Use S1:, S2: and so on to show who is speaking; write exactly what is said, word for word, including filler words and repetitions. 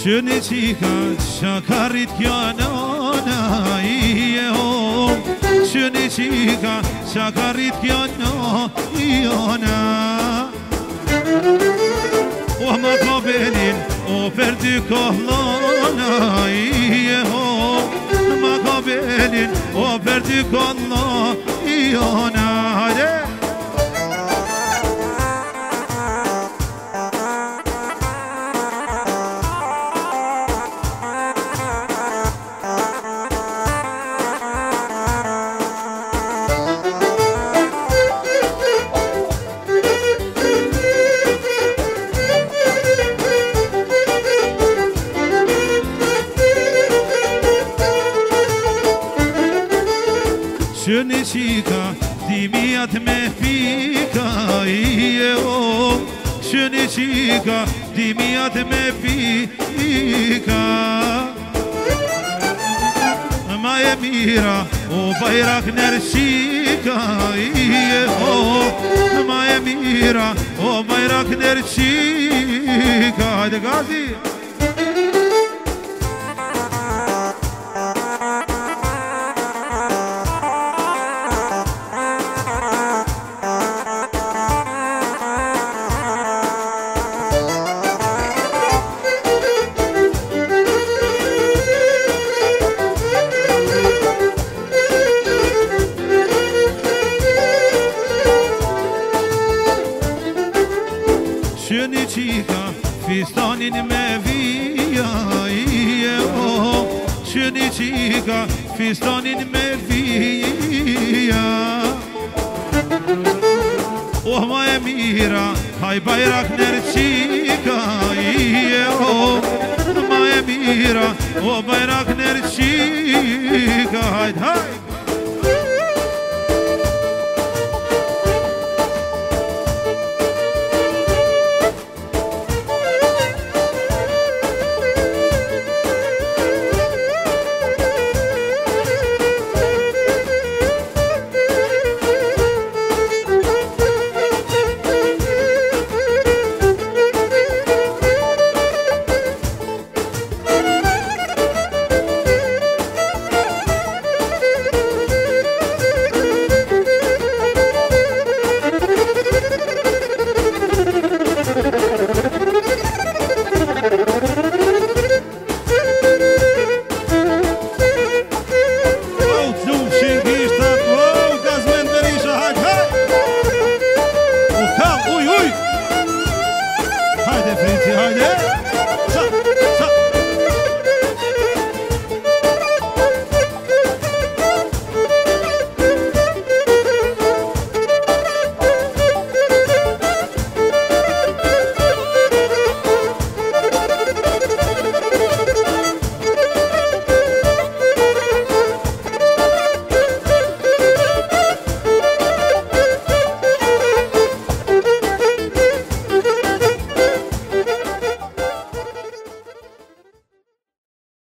S1: Şönecika şakarit yanana iyehom Şönecika şakarit yana iyana Vahma kabelin o ferdi kahlana iyehom Makabelin o ferdi kahlana iyana Hadi Şönecika dimiyat mefika iyehom Şönecika dimiyat mefika Ma emira o bayrak nerşika iyehom Ma emira o bayrak nerşika Hadi Gazi Şönecika fistanin meviya iyehom Şönecika fistanin meviya Ohma emira hay bayrak nerçika iyehom Ma emira o bayrak nerçika Haydi haydi